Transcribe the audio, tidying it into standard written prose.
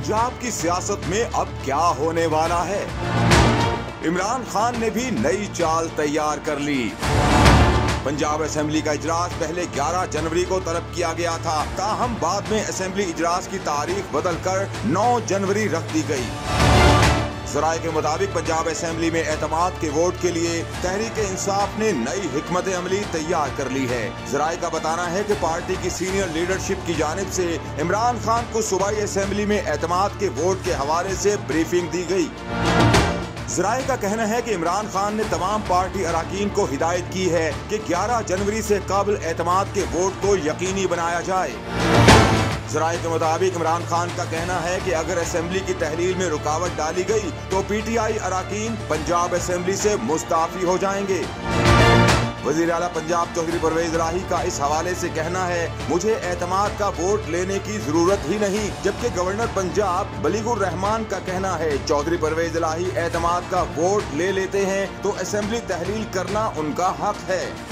पंजाब की सियासत में अब क्या होने वाला है? इमरान खान ने भी नई चाल तैयार कर ली। पंजाब असेंबली का इजलास पहले 11 जनवरी को तलब किया गया था, ताहम बाद में असेंबली इजलास की तारीख बदलकर 9 जनवरी रख दी गई। ज़राए के मुताबिक पंजाब असेंबली में एतमाद के वोट के लिए तहरीक इंसाफ ने नई हिकमत अमली तैयार कर ली है। ज़राए का बताना है कि पार्टी की सीनियर लीडरशिप की जानिब से इमरान खान को सूबाई असेंबली में एतमाद के वोट के हवाले से ब्रीफिंग दी गई। ज़राए का कहना है कि इमरान खान ने तमाम पार्टी अरकान को हिदायत की है कि 11 जनवरी से कबल एतमाद के वोट को यकीनी बनाया जाए। ज़राए के मुताबिक इमरान खान का कहना है कि अगर असेंबली की तहलील में रुकावट डाली गई तो PTI अरकान पंजाब असेंबली से मुस्ताफी हो जाएंगे। वज़ीर आला पंजाब चौधरी परवेज इलाही का इस हवाले से कहना है, मुझे एतमाद का वोट लेने की जरूरत ही नहीं, जबकि गवर्नर पंजाब बलीगुर रहमान का कहना है चौधरी परवेज इलाही एतमाद का वोट ले लेते हैं तो असेंबली तहलील करना उनका हक है।